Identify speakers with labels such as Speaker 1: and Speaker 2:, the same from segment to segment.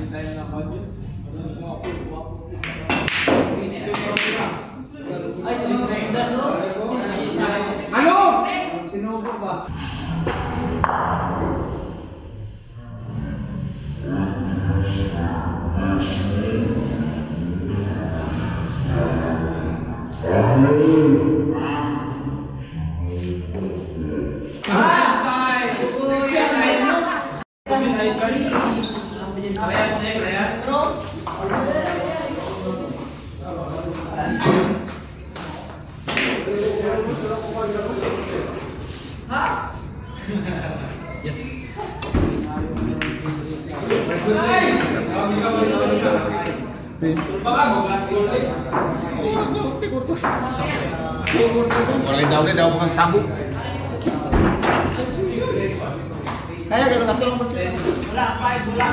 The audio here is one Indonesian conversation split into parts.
Speaker 1: Ano? Sinubo ba?
Speaker 2: Orang daw bukan sabuk.
Speaker 1: Saya gak ngerti lo mesti. Bulan.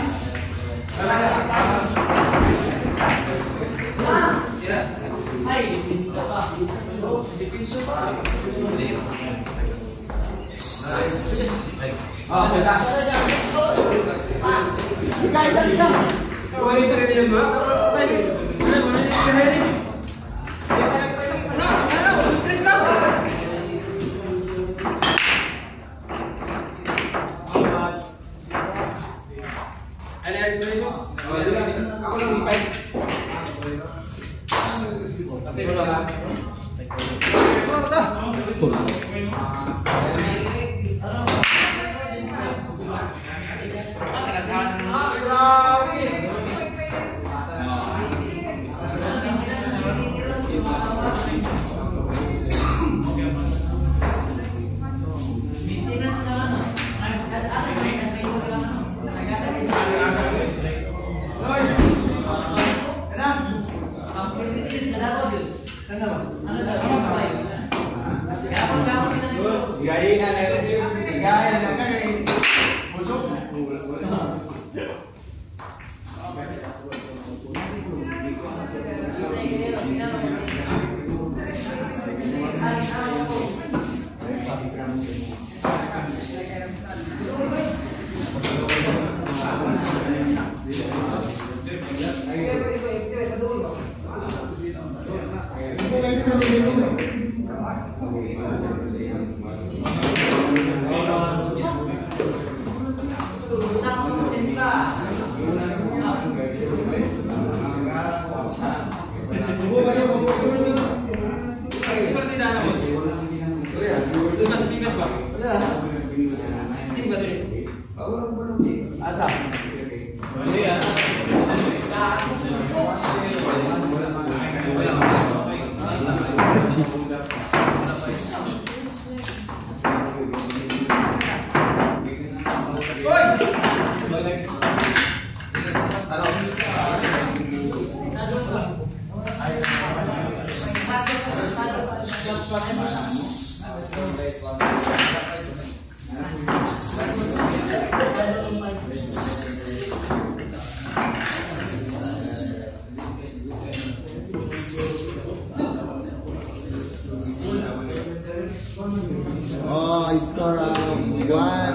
Speaker 3: Oh, skor 1-0, 1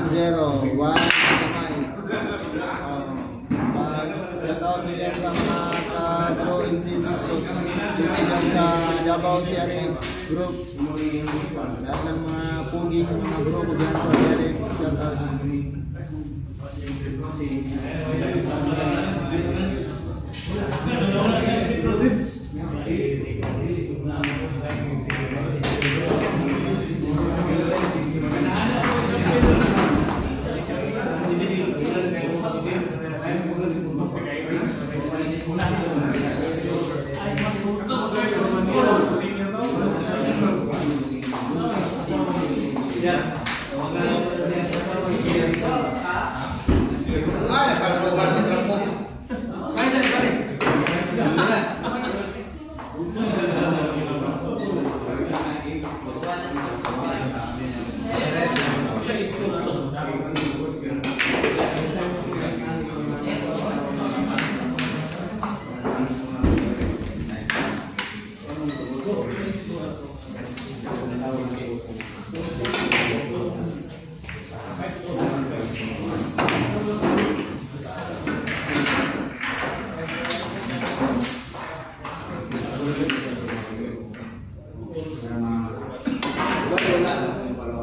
Speaker 3: Shoutout din sa mga bro and sis dyan sa Davao CRM group. Lahat ng mga puging mga bro ko dyan sa CRM. Shoutout.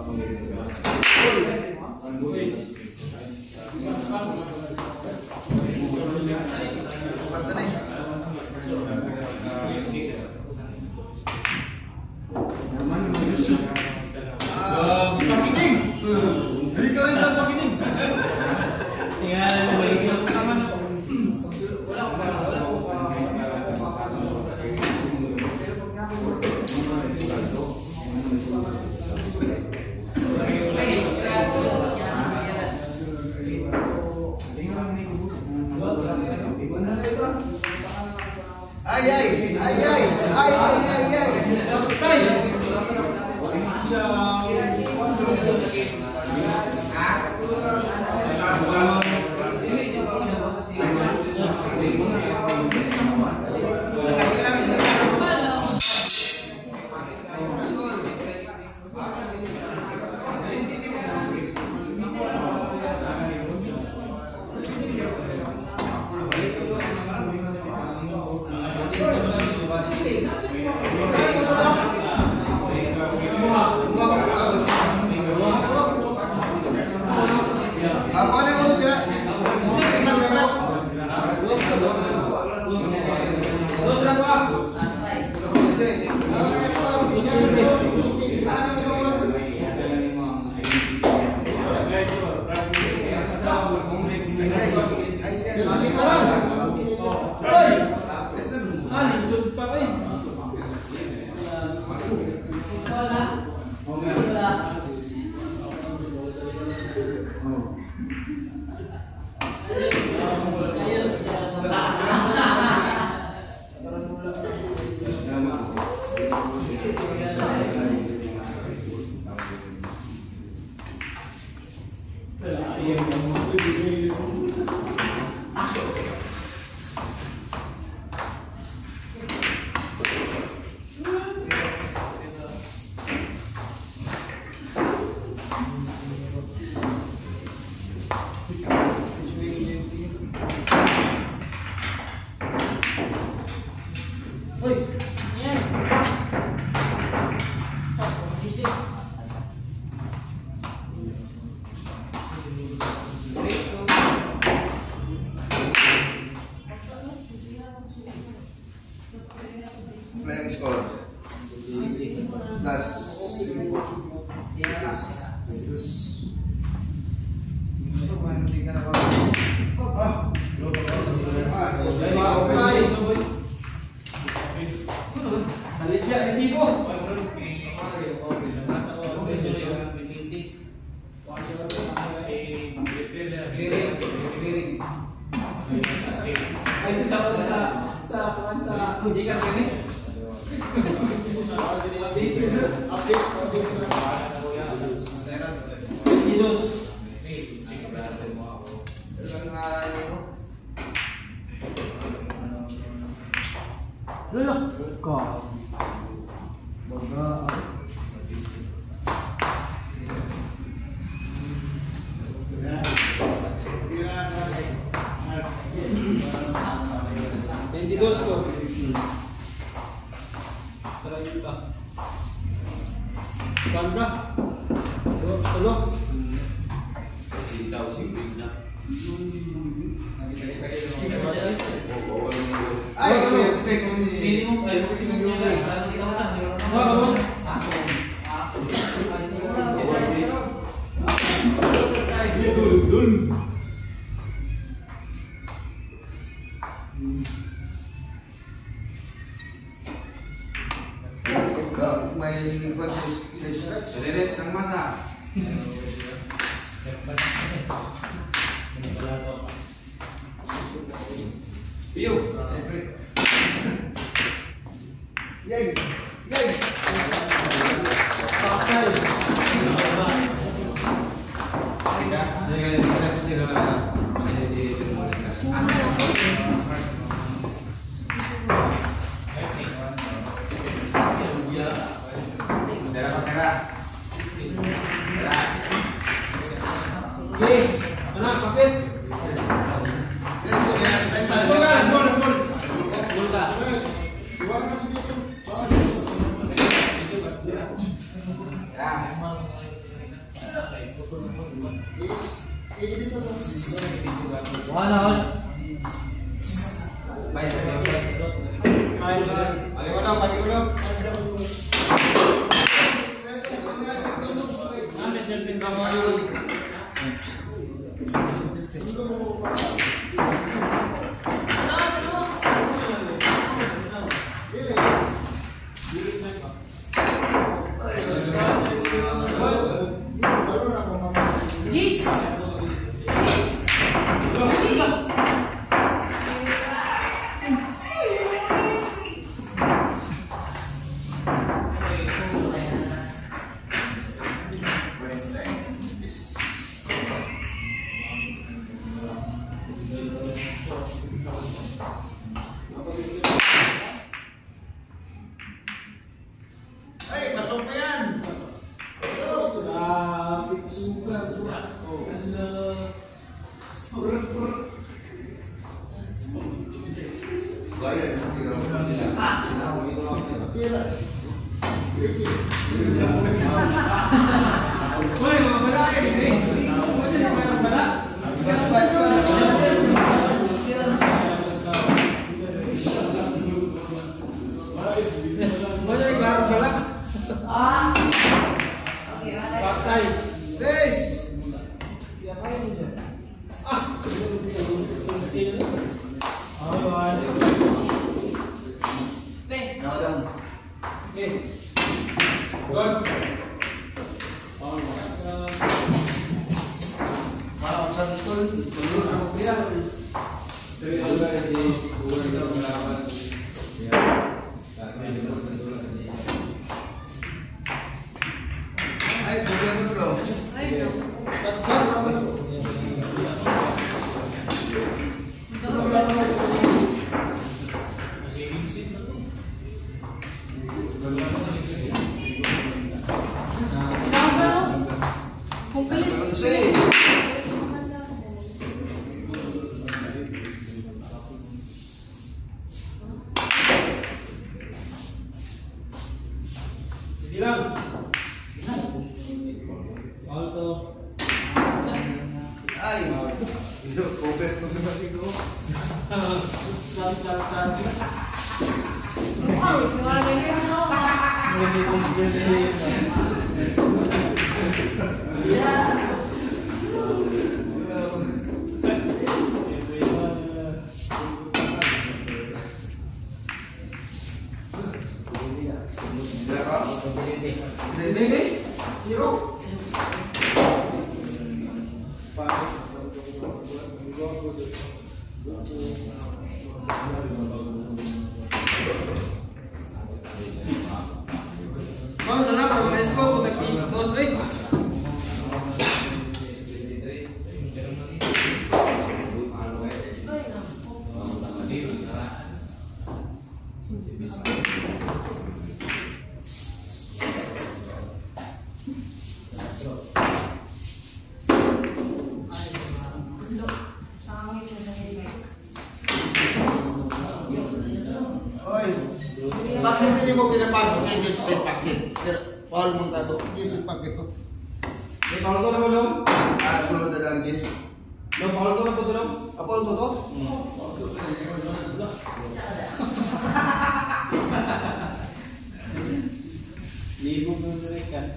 Speaker 1: Playing score. Plus. Paket ini mau pinapasok na yung sa paket. Paul mong tato. Yes, yung paket to.
Speaker 2: May Paul ko na ba doon?
Speaker 1: Sunod na lang, yes.
Speaker 2: No, Paul ko na ba doon?
Speaker 1: Paul to to?
Speaker 2: Libo mo na rin ka.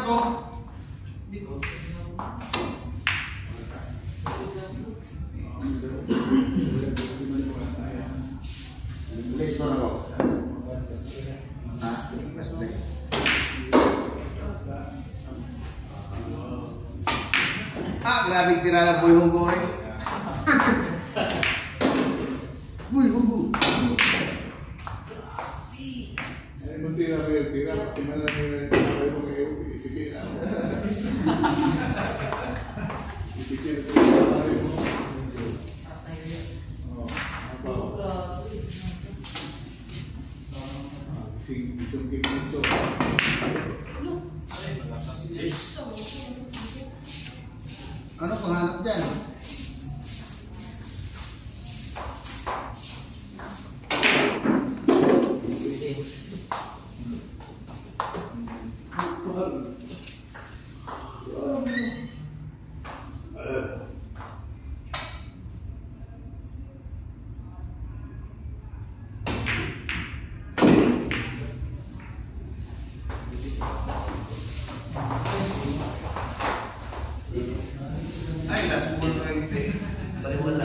Speaker 1: Please ko na ko. Let's take. Grabe tira na Boy Hugo eh. Boy Hugo.
Speaker 4: Tira, gimana nih? Apa mau kayak pikir? Pikir itu
Speaker 1: Ano panghanap dyan? Ay, last 120. Baliwala.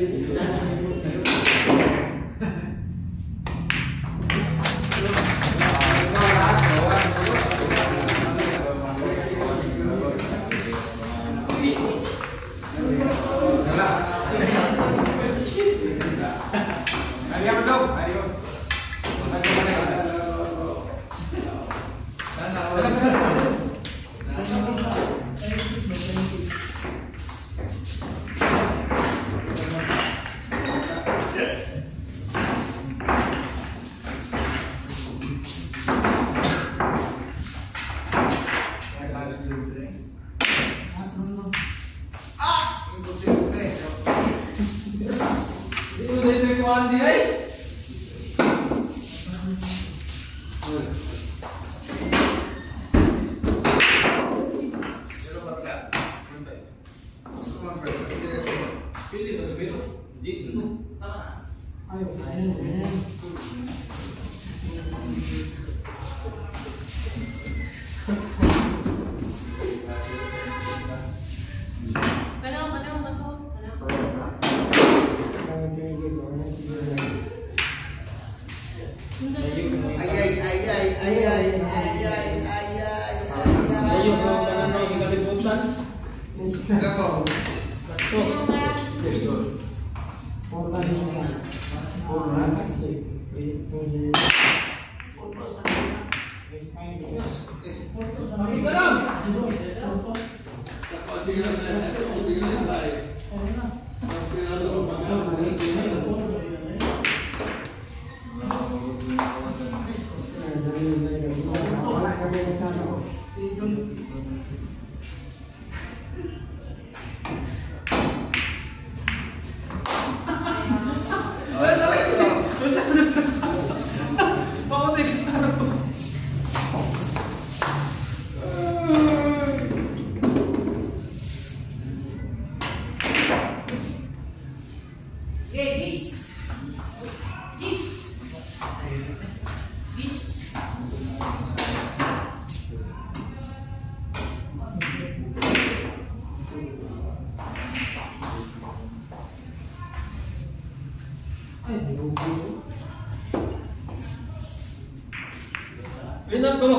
Speaker 2: Pinap kamu.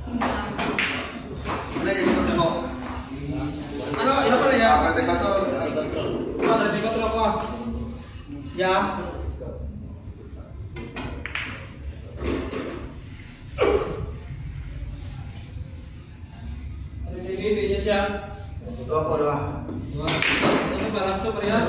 Speaker 2: Ano, ya pala ya.
Speaker 1: Berarti betul.
Speaker 2: Berarti betul apa? Ya. Ini siya.
Speaker 1: Dua po, dua.
Speaker 2: Dua. Ini baras to parehas.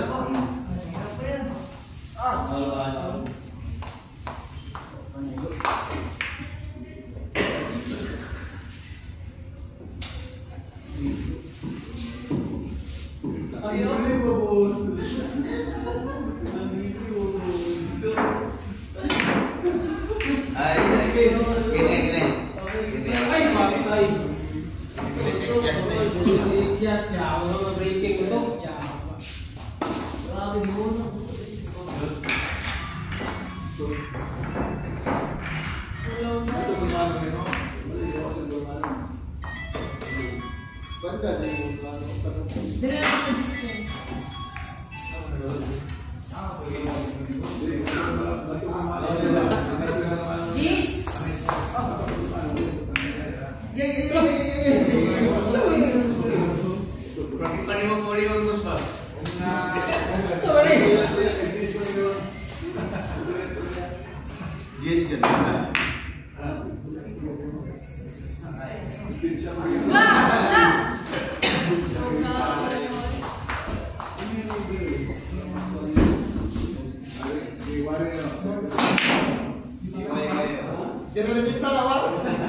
Speaker 3: Banda din.
Speaker 5: Dire ako sa Disney. Yes!
Speaker 1: Yes, ganda.
Speaker 3: Kira lebih salah, Wak.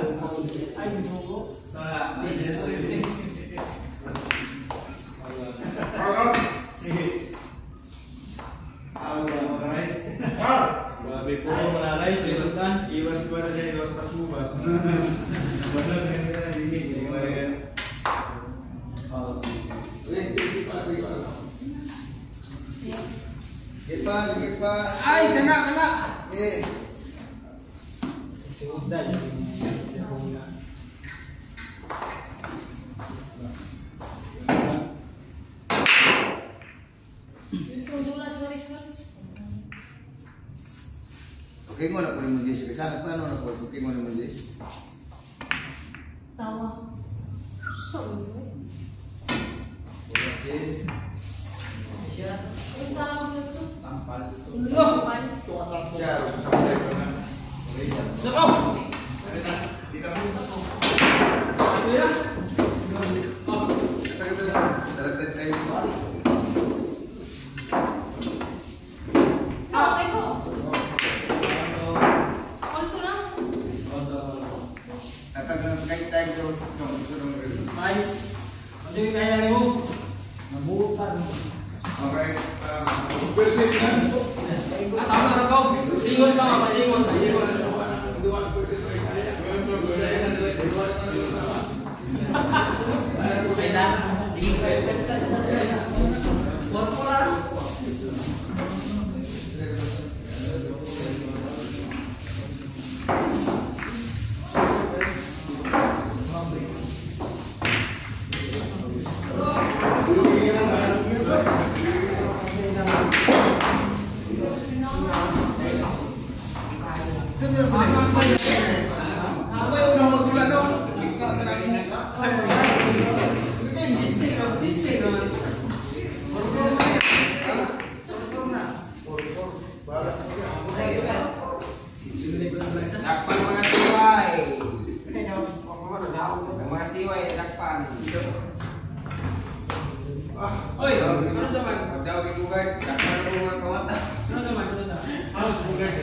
Speaker 6: Babi po guys, besok kan iwas keluar dari iwas pas mubah. Benar ini.
Speaker 3: Git pa.
Speaker 2: Ay, kena.
Speaker 3: Eh.
Speaker 2: Sudah.
Speaker 1: Oke, mo na po mo Jess. Kana pa ano na po? Okay mo na mo Jess.
Speaker 5: Tawa. So,
Speaker 2: Siya.
Speaker 5: ang tawag yun, so,
Speaker 3: Tampal.
Speaker 5: tampal.
Speaker 1: Ya, sampai ko na.
Speaker 2: Nako.
Speaker 1: Di na mo to.
Speaker 2: Ano yan?
Speaker 1: Kita dapat tayo.
Speaker 5: Okay ko. Call ko lang.
Speaker 1: Tatag kahit tayo ko gusto nang
Speaker 2: Nice. Ano yung kailangan mo?
Speaker 3: Nabutan.
Speaker 1: Okay.
Speaker 4: Persen kan?
Speaker 2: Tama na ko. Singon ka, masingon. Kailan? Tingin kayo. Korporal.
Speaker 1: Apa yang udah magulan dong?
Speaker 6: Dakpan mga siway. Mga siway, dakpan.
Speaker 2: Oy, ano sa man?
Speaker 6: Daw bigugay, dakpan ang mga kawata.
Speaker 2: Ano sa man? Ano sa man? Ano sa man?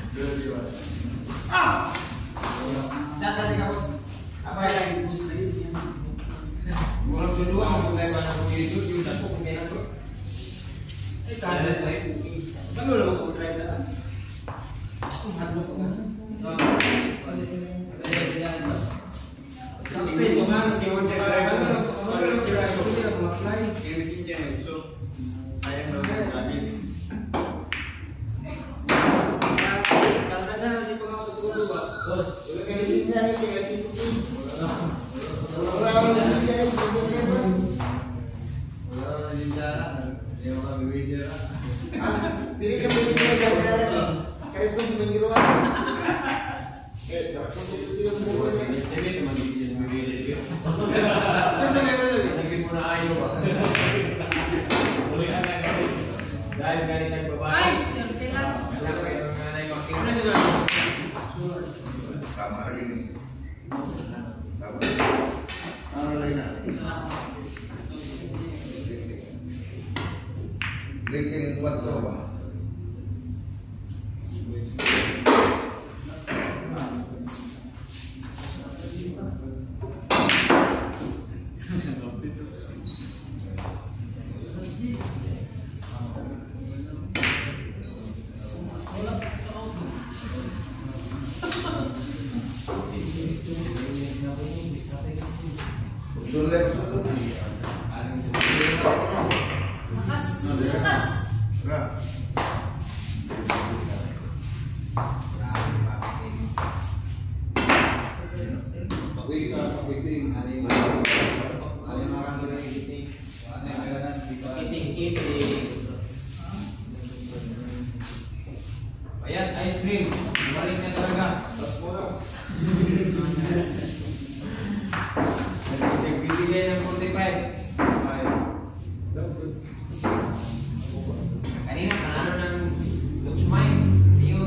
Speaker 2: Data ni kapos. Apa yang bus lagi?
Speaker 6: Mulang kedua mau mulai mana begitu, diudah kok kena tuh.
Speaker 2: Ada lagi. Kan udah mau drive dah. Hadlo ko man. Tapi kemarin skill check driver. Kalau cewek so dia apply
Speaker 6: Ini sih channel so saya belum tadi.
Speaker 2: Kadang-kadang si pengawas dulu, Pak. Bos.
Speaker 3: Kayak sini saya kayak sini. Orang saya bukan.
Speaker 6: Orang lagi bicara, dia mau berbicara.
Speaker 3: Pilih kan pilih dia jam berapa? Kayak itu cuma di luar.
Speaker 6: Ini teman dia sendiri dia.
Speaker 2: Terus sampai mana lagi?
Speaker 6: Lagi mau ayo, Pak. Boleh ada guys. Dahil galing nagbabasa.
Speaker 5: Ay, swerte lang.
Speaker 6: Kenapa yung nanay ko?
Speaker 2: Ano sila?
Speaker 1: Tama lagi nih. Tama. Ano lagi na? Break yang kuat tuh apa? Sulit.
Speaker 5: Makas. Makas.
Speaker 1: Nah.
Speaker 3: Kali makan dulu ini.
Speaker 6: Kiting-kiting.
Speaker 2: Ayan, ice cream. Balik na talaga. Nagbibigay ng 45. Kanina, panalo ng Luxmine. Ayun.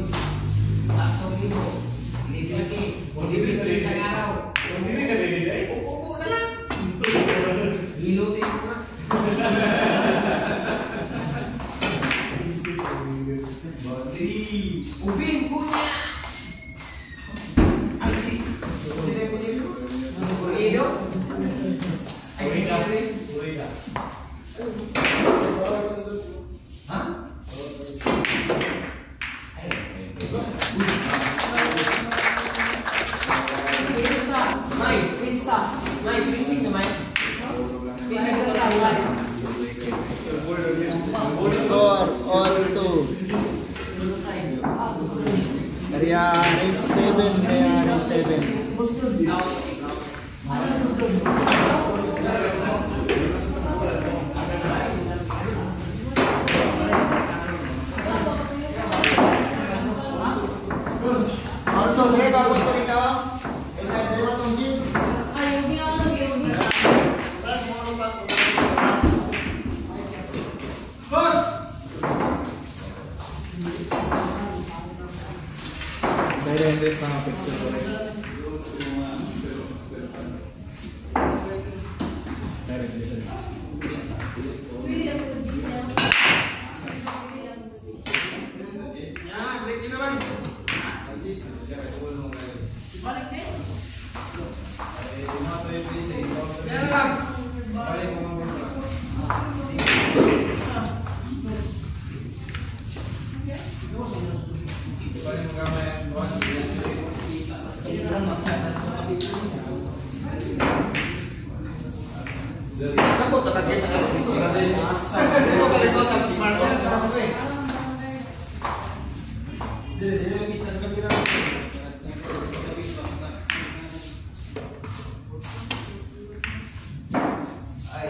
Speaker 2: 3,000. Libre isang araw. Upo na lang. Hilutin mo na. Ubin punya. Asik. Sini punya. Ido.
Speaker 6: Gurita.
Speaker 2: Hah? Insta. Mai, freezing na mai. Freezing na tayo.
Speaker 3: Score all 2. Karya is 7, Karya is 7. Alto, dre ba ko rin ka? Esa dre ba tong jeans?
Speaker 5: Ay, yung ginawa ng yung
Speaker 3: Tapos mo ano pa?
Speaker 2: Boss!
Speaker 3: Direct pa picture ko rin.
Speaker 5: pwede ako ng jeans na.
Speaker 2: Ya, break nyo naman. Balik na yun. Yan lang.
Speaker 1: Sa po nakakita ka dito grabe. Dito ka dito sa marcha ka mo eh.
Speaker 2: Kita sa kabila.
Speaker 1: Ay.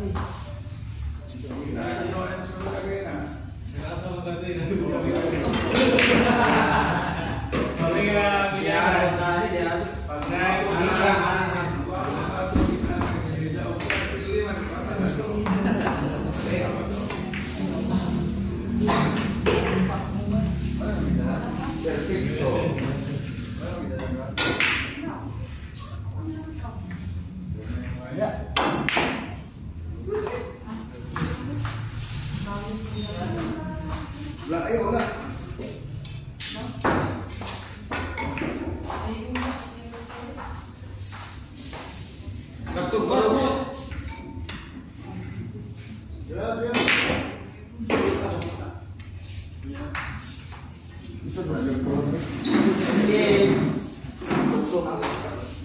Speaker 1: Perfecto. Wala, ayo, wala.
Speaker 2: Sakto, boss.
Speaker 1: Grabe. Ito ba yung problem? Tukso na lang.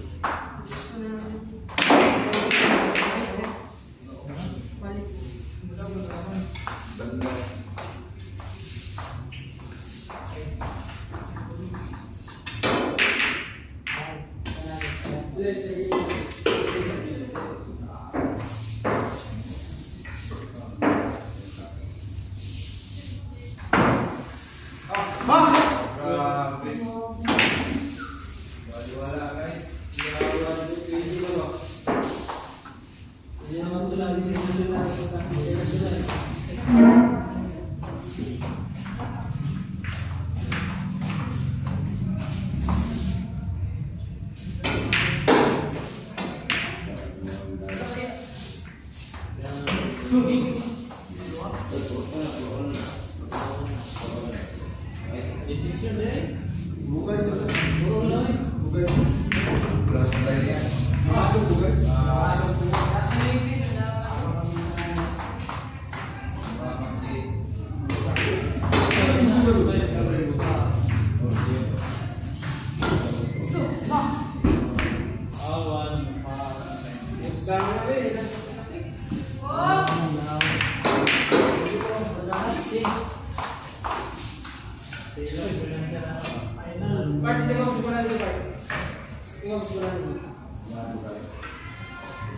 Speaker 1: Banda. Grabe. Wala guys. Bukan itu. Bukan. Belas tadi ya. Masuk bukan?
Speaker 2: Part, tingnan mo sigurado, Part. Tingnan mo sigurado.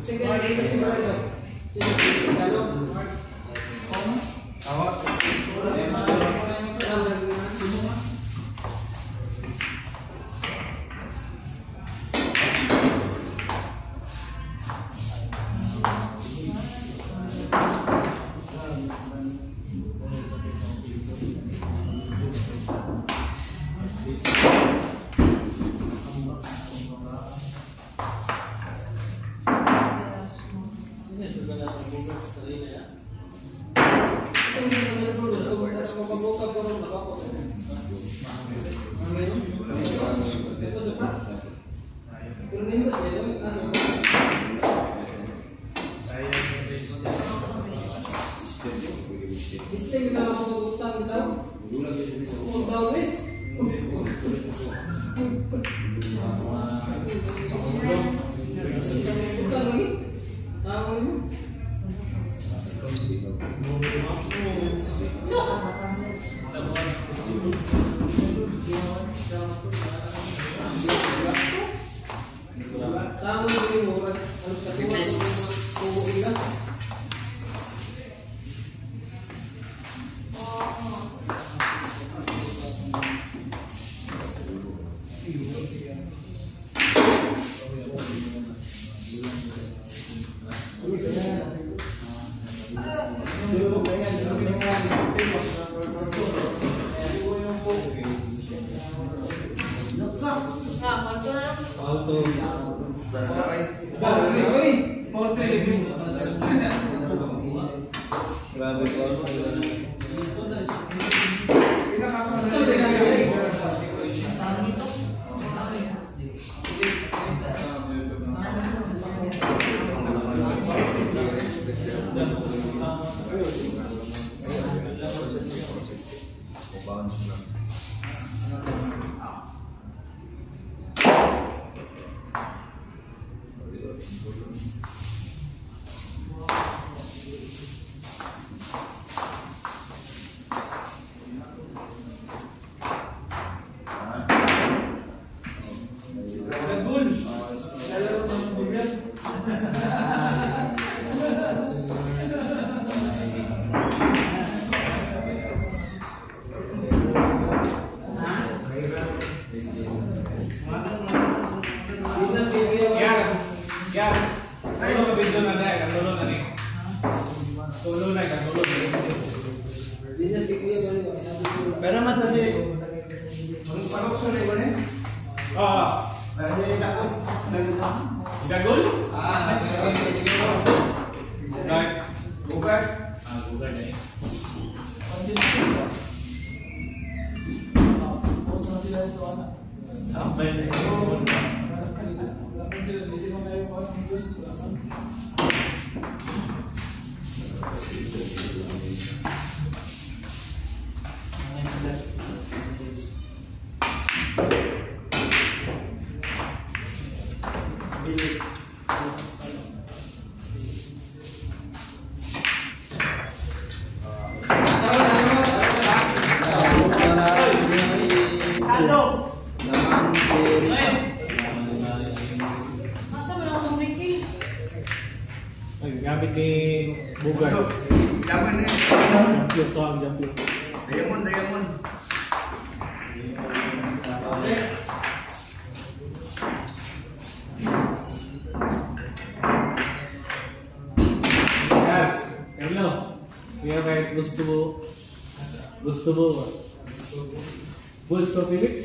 Speaker 7: Gusto pilit?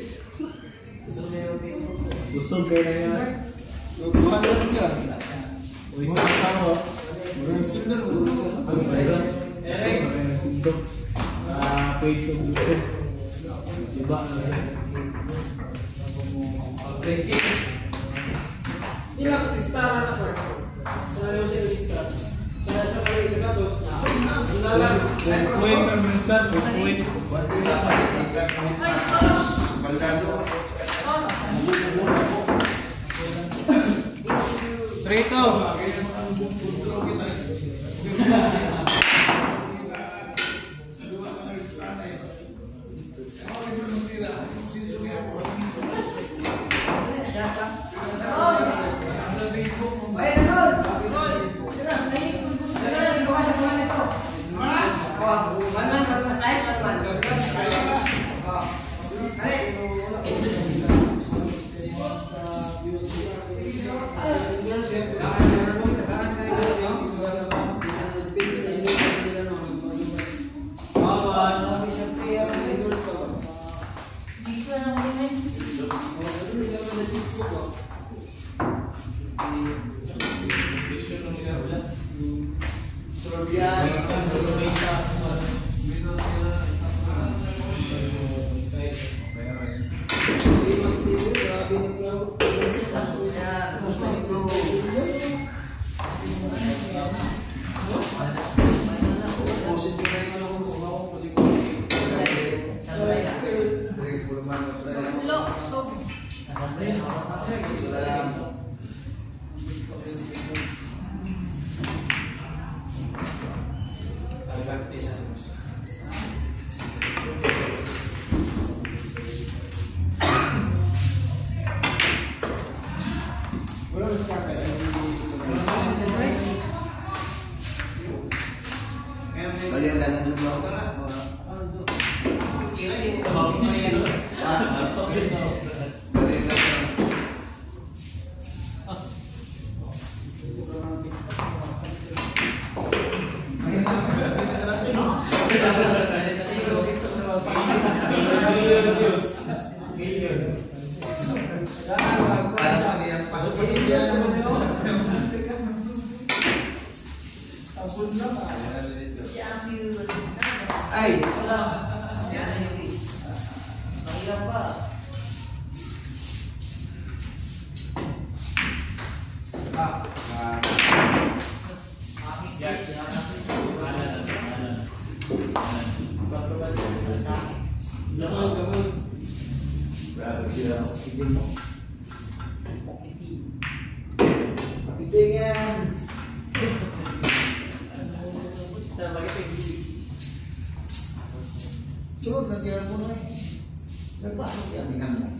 Speaker 7: Gusto kayo na yan? Uy, sama-sama. Ano ba yun? Page of YouTube. Diba?
Speaker 2: Ilang star na po? Sa lista. Sa paligid ka dos.
Speaker 7: Point ang star. Point.
Speaker 5: Ay, stop!
Speaker 1: Baldado.
Speaker 2: Trito.
Speaker 1: Sunod na kaya mo na eh. Nagpasok yan, tingnan mo.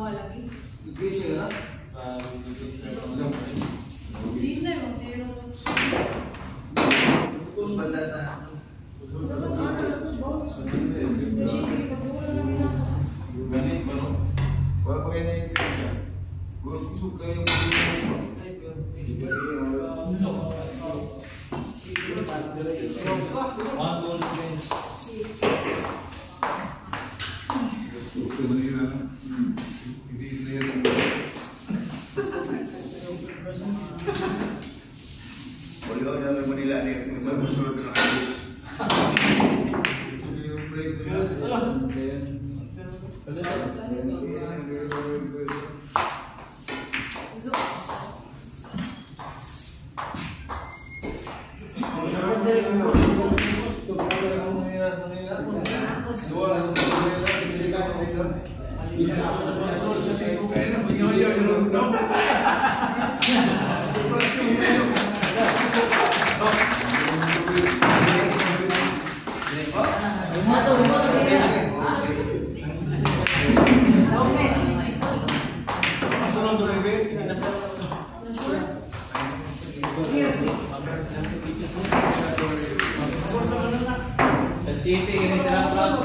Speaker 5: Bawa lagi.
Speaker 2: Iglesia na.
Speaker 5: Hindi na yung pero.
Speaker 1: Terus banda sa
Speaker 2: Ganit ba no? Wala pa kayo na kusog kayo
Speaker 1: Beliau dalam Manila ni musul dengan habis.
Speaker 7: City ini serang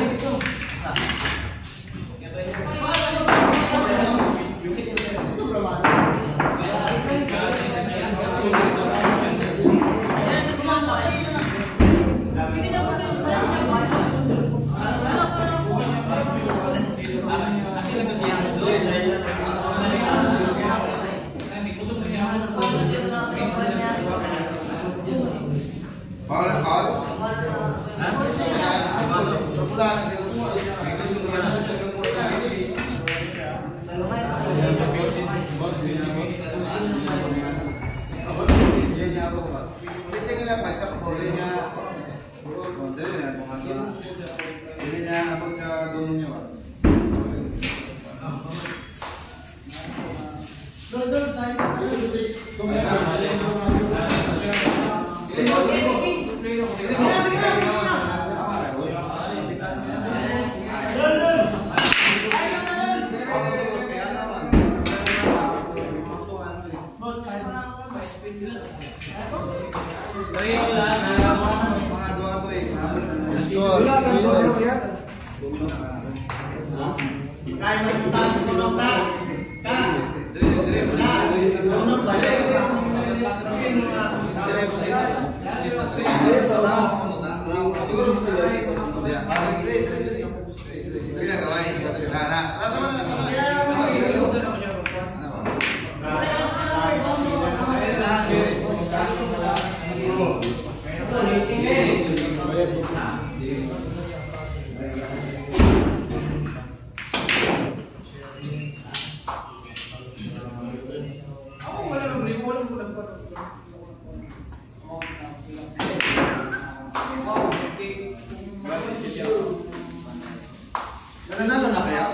Speaker 7: Nanalo na kaya?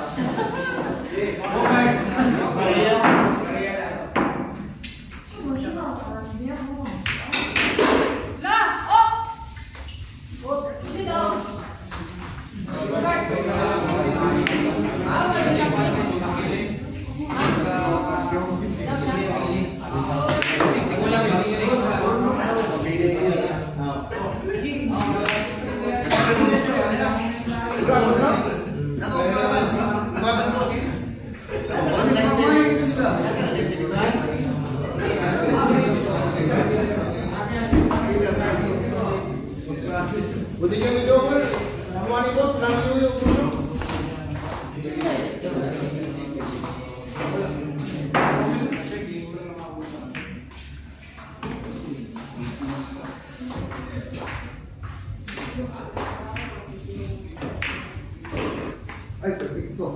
Speaker 7: Ay, perfecto.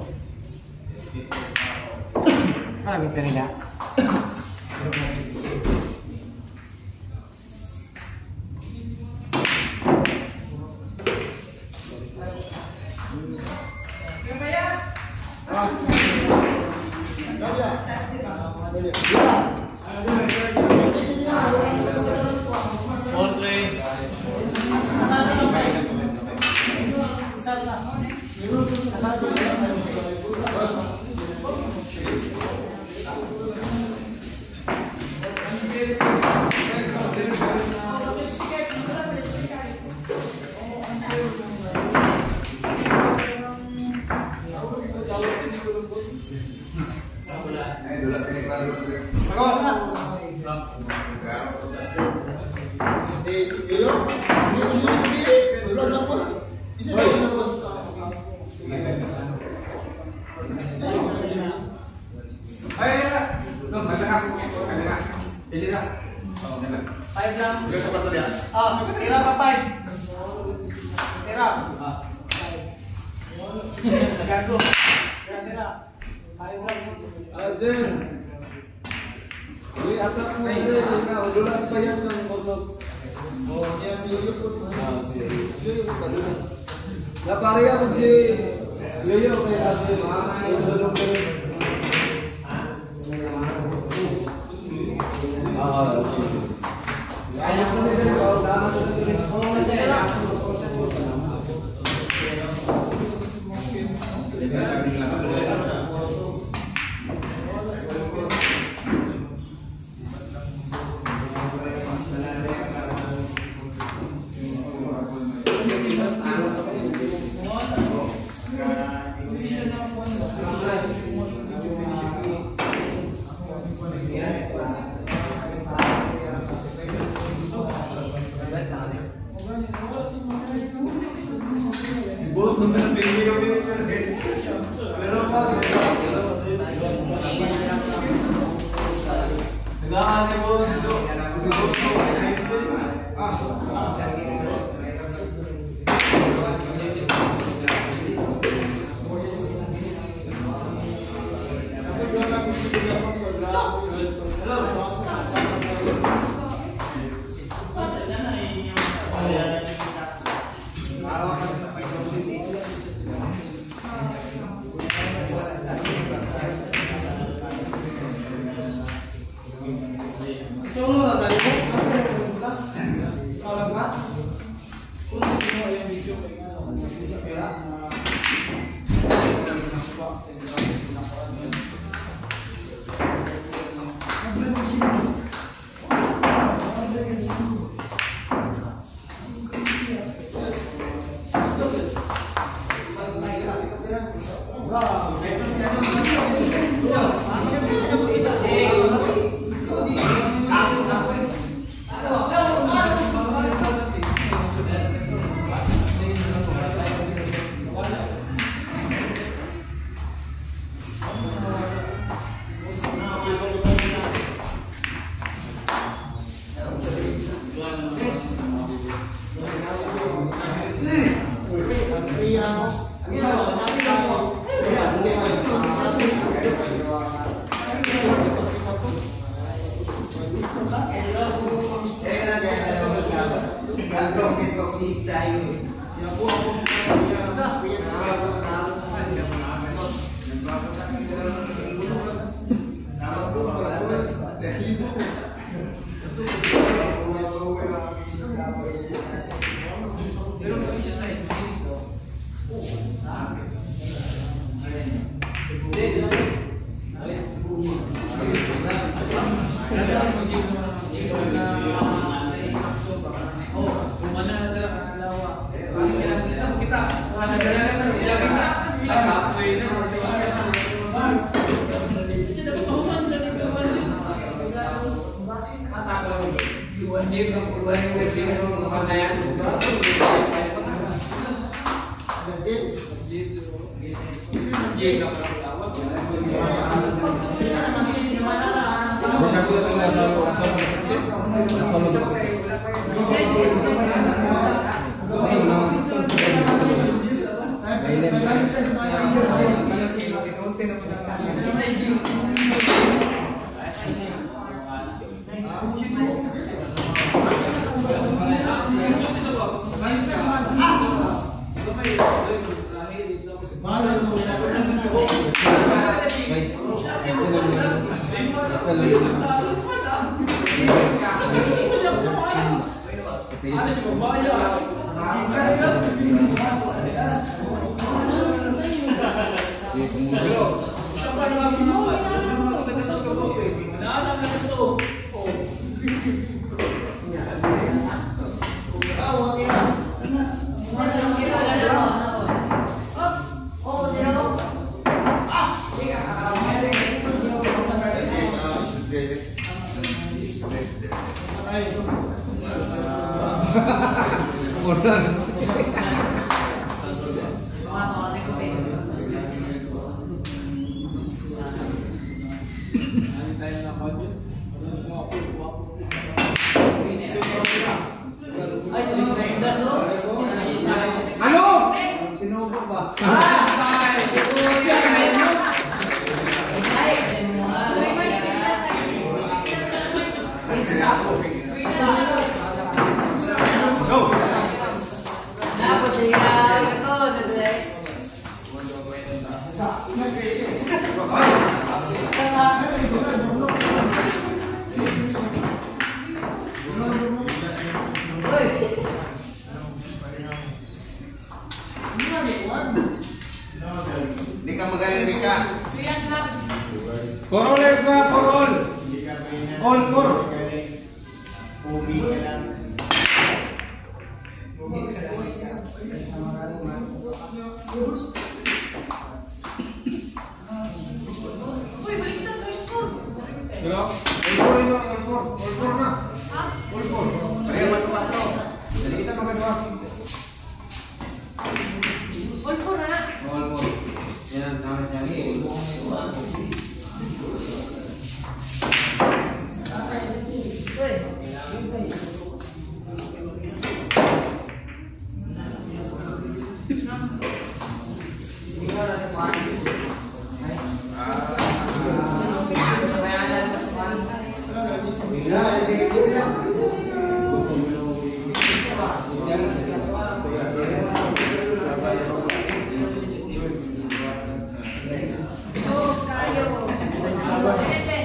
Speaker 3: Marami ka nila.
Speaker 2: Order. Ano? Sinubo ba?
Speaker 1: Hindi ka magaling, Rika.
Speaker 2: Korol es para korol. All kor.
Speaker 5: Uy, baliktad mo yung score.
Speaker 2: Pero all kor na.
Speaker 5: Ha?
Speaker 2: All kor.
Speaker 1: Kaya matu-patro.
Speaker 2: Jadi kita makan dua.
Speaker 5: All four na na.
Speaker 2: All kor. Yan kami cari.
Speaker 5: Sos, kayo. Sete.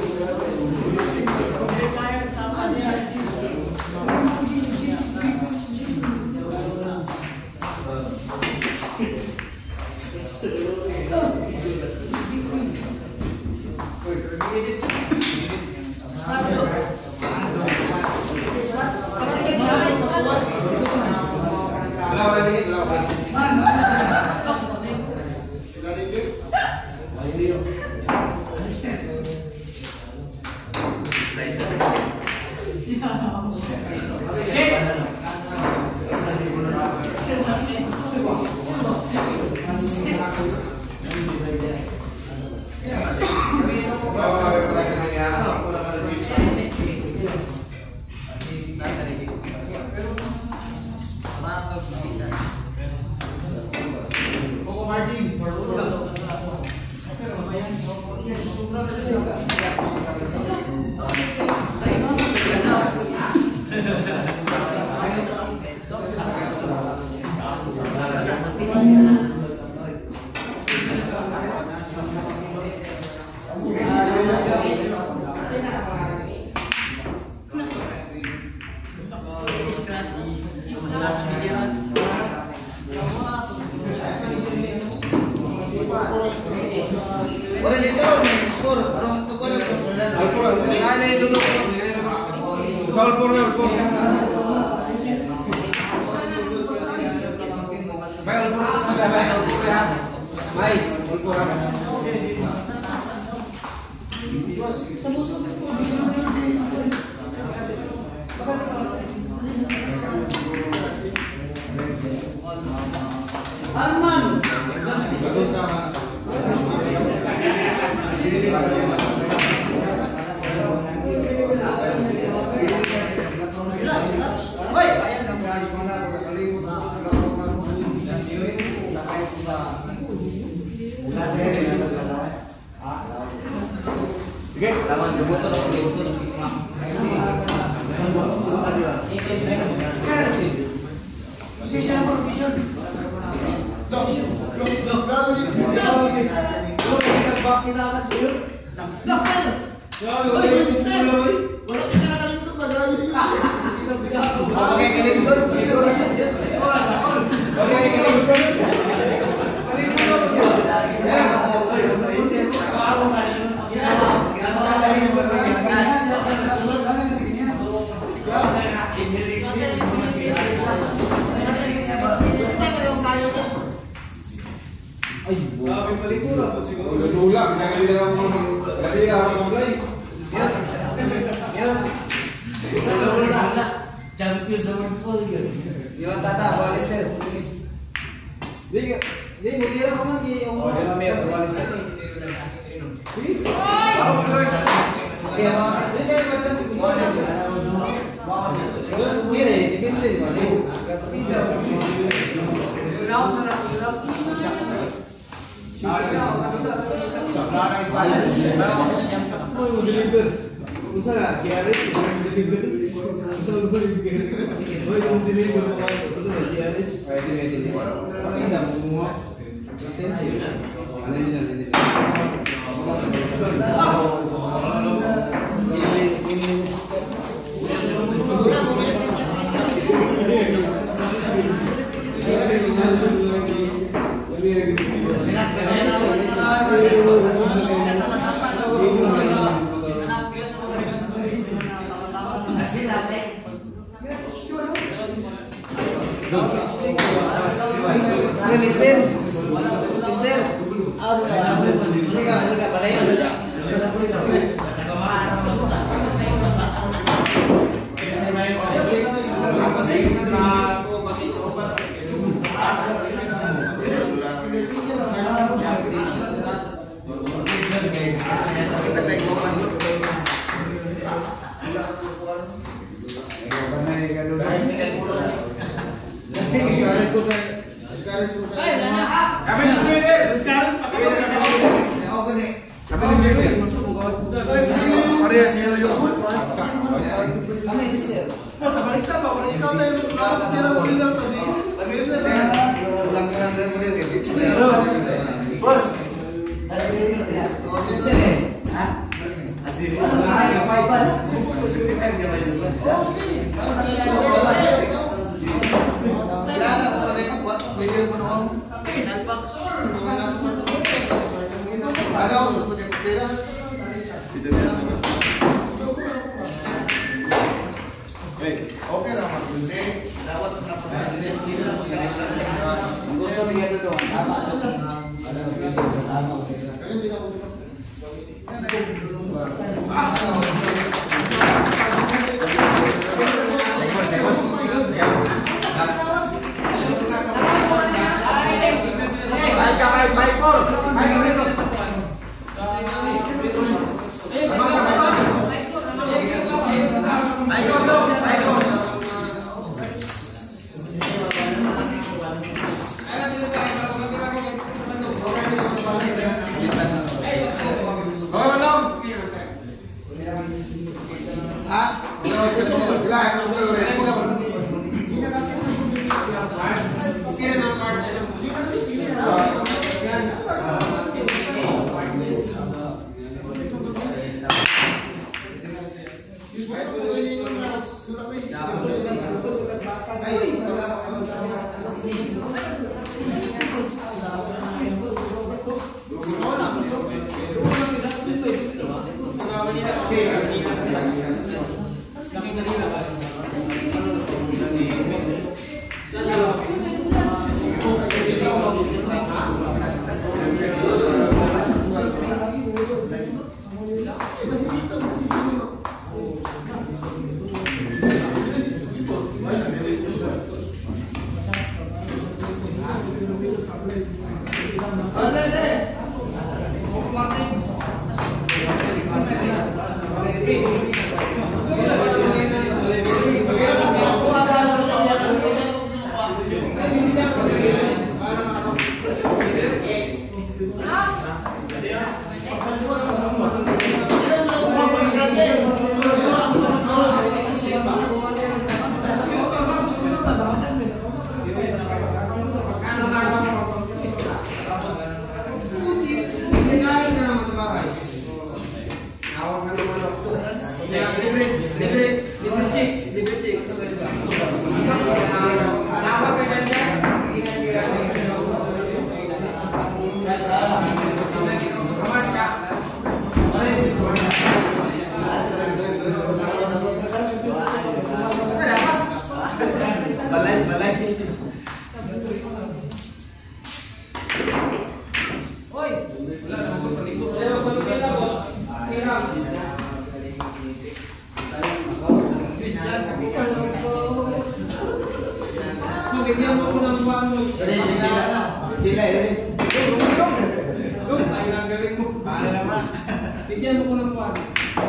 Speaker 1: Orang dito rin, score. Parang ito ko rin.
Speaker 2: All kor. Nilay duduk. All kor na all kor. Bay all kor. Bay all kor ya. Bay all kor. Arman. Bagus sama.
Speaker 1: Sige, lawan. Dibuto lang, dibuto lang. Wala kita nakalimutan ba? Grabe sila.
Speaker 2: Ay, grabe pelikula po siguro. Ulang, jangan di dalam dari awal mulai. Ya. Ya. Yung tata, walis na. Di, mutira ko man kay Om.
Speaker 3: Oh, di kami ang walis na.
Speaker 1: Okay lang mag-hindi. Dapat na pag-hindi. Hindi na mag-hindi.
Speaker 2: Gusto niya dito. Tama. Bigyan mo ko ng kwan.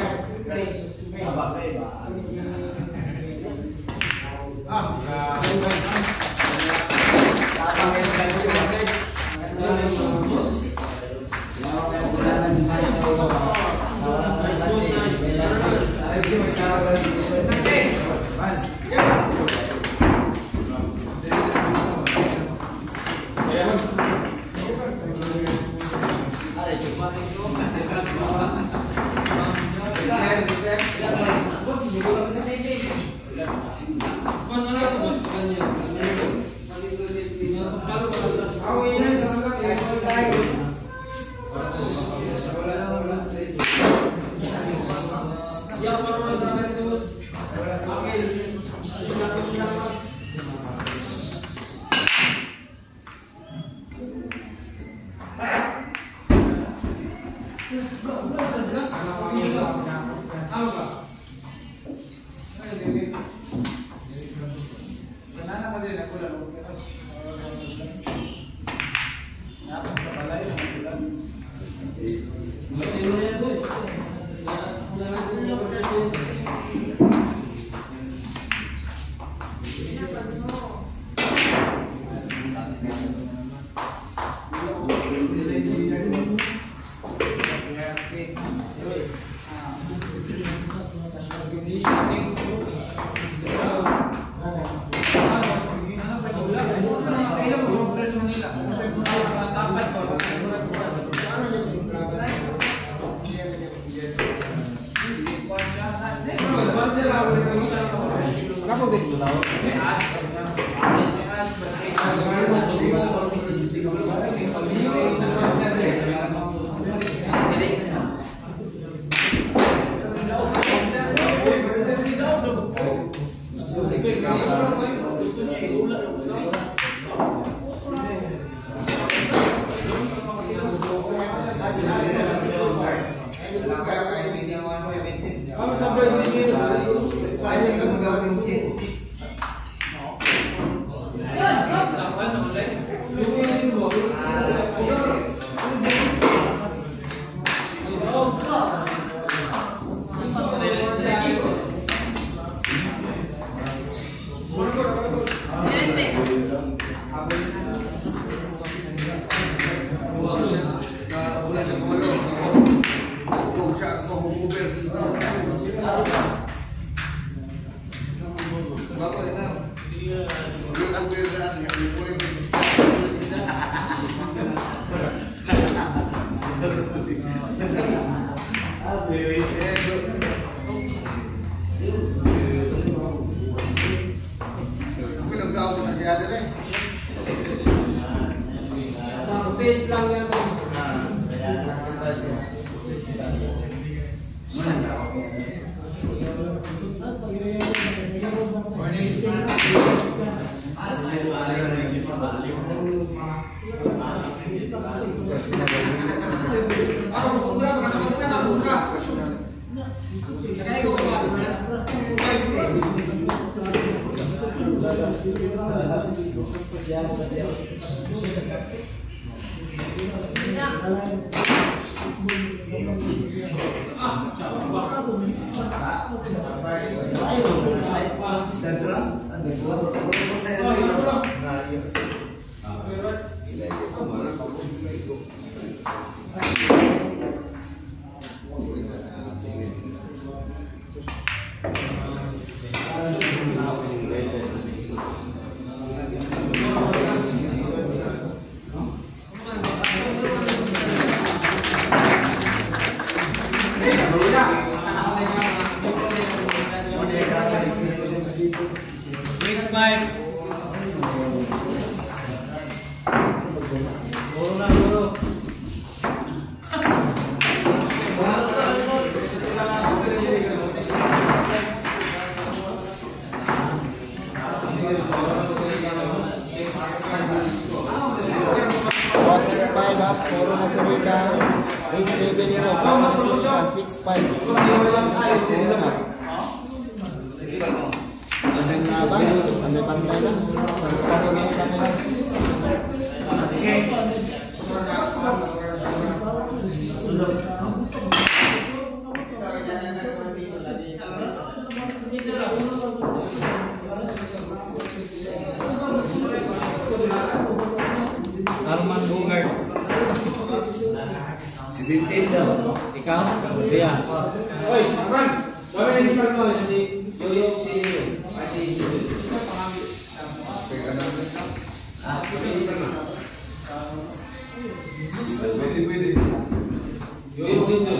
Speaker 2: Base lang yan. Puro na si Rica, race 7 nito, puro na si Rica, 6'5". Andang laban, pandai-pandai lang. Pagpapunong ka nila. Okay.
Speaker 7: Ikaw? Siya.
Speaker 2: Oi, silakan. Bawa yang di kantor si Yoyo si Yoyo itu.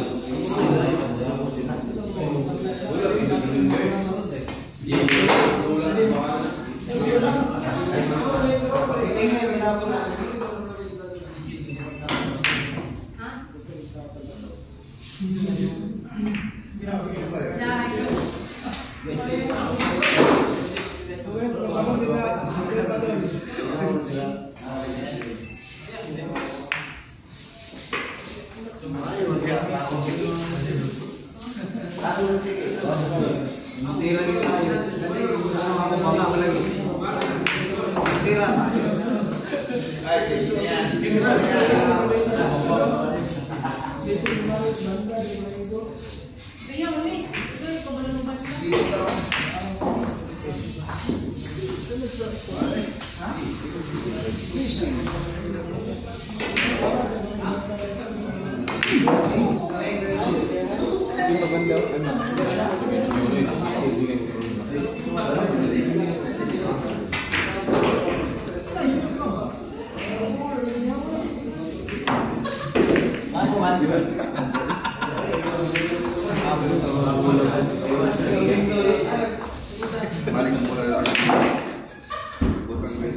Speaker 5: Iya, Mami. Itu kebelum lupa.
Speaker 1: Balik ke bola lagi. Bukan main.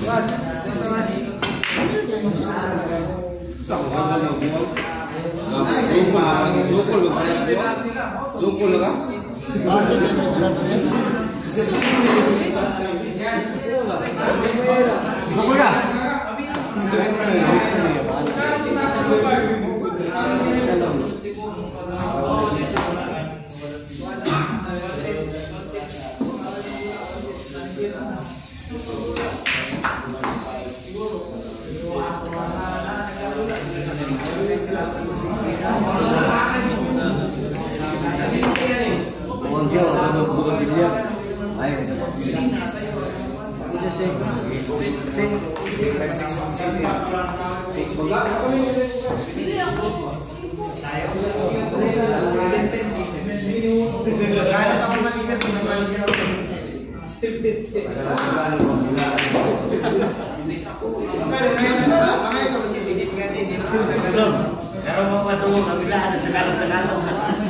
Speaker 7: Zukul ka?
Speaker 3: Bakit yung pera to rin?
Speaker 7: Zukul ka? Bukan dia. Ayo. Kita sing.
Speaker 1: Kalau mau patungo kami lahat ng Tagalog.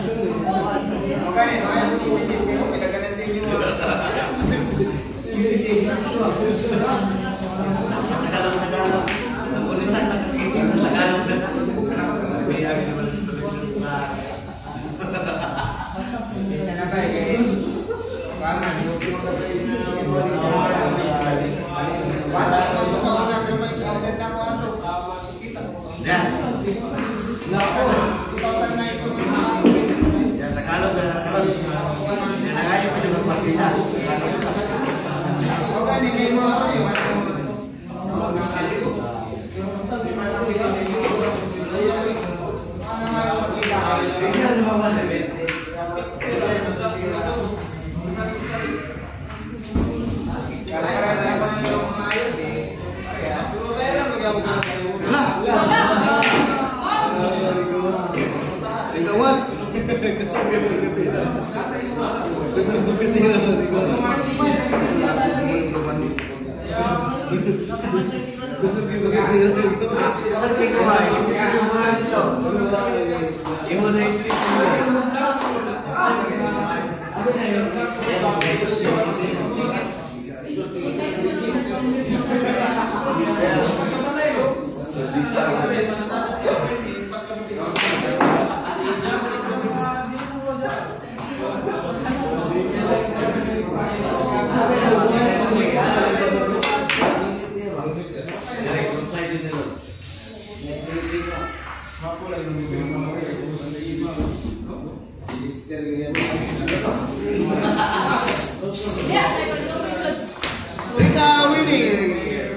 Speaker 1: Rika winning.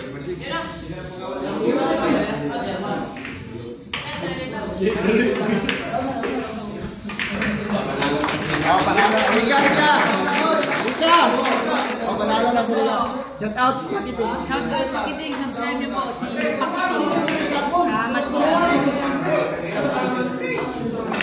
Speaker 1: Oh, panalo. Rika. Oh, panalo na sila. Shout out, Pakiting.
Speaker 5: Shout out, Pakiting. Subscribe niyo po si Pakiting. Salamat po.